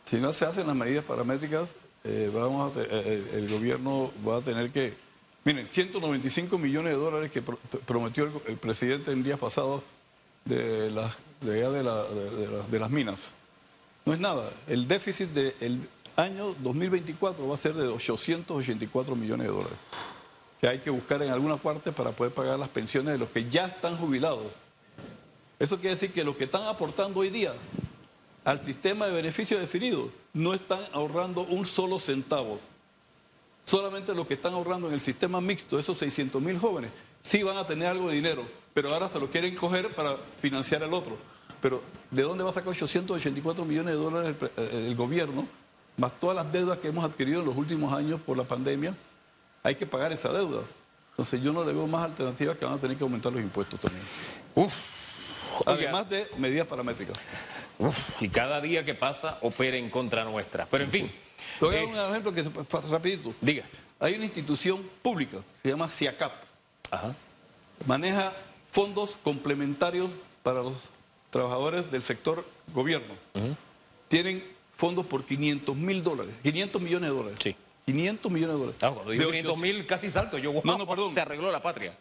Si no se hacen las medidas paramétricas, el gobierno va a tener que... Miren, 195 millones de dólares que prometió el presidente en días pasados de las minas. No es nada. El déficit del año 2024 va a ser de 884 millones de dólares, que hay que buscar en alguna parte para poder pagar las pensiones de los que ya están jubilados. Eso quiere decir que los que están aportando hoy día al sistema de beneficio definido no están ahorrando un solo centavo. Solamente los que están ahorrando en el sistema mixto, esos 600.000 jóvenes, sí van a tener algo de dinero, pero ahora se lo quieren coger para financiar el otro. Pero ¿de dónde va a sacar 884 millones de dólares el gobierno, más todas las deudas que hemos adquirido en los últimos años por la pandemia? Hay que pagar esa deuda. Entonces yo no le veo más alternativas que van a tener que aumentar los impuestos también. Además de medidas paramétricas. Y cada día que pasa opera en contra nuestra. Pero en fin. Te voy a dar un ejemplo que rapidito. Diga. Hay una institución pública, se llama CIACAP. Ajá. Maneja fondos complementarios para los trabajadores del sector gobierno. Tienen fondos por 500.000 dólares, 500 millones de dólares. Sí. 500 millones de dólares. Cuando digo 500.000 casi salto. Yo, wow, no, perdón. Se arregló la patria.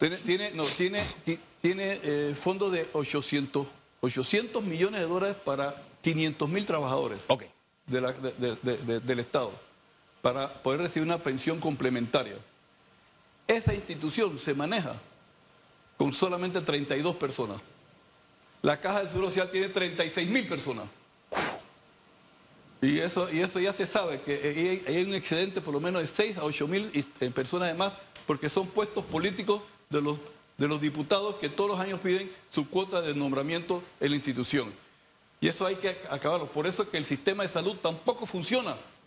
Tiene fondos de 800 millones de dólares para 500.000 trabajadores del Estado, para poder recibir una pensión complementaria. Esa institución se maneja con solamente 32 personas. La Caja del Seguro Social tiene 36.000 personas. Y eso ya se sabe, que hay un excedente por lo menos de 6 a 8.000 personas de más, porque son puestos políticos de los diputados que todos los años piden su cuota de nombramiento en la institución. Y eso hay que acabarlo. Por eso es que el sistema de salud tampoco funciona.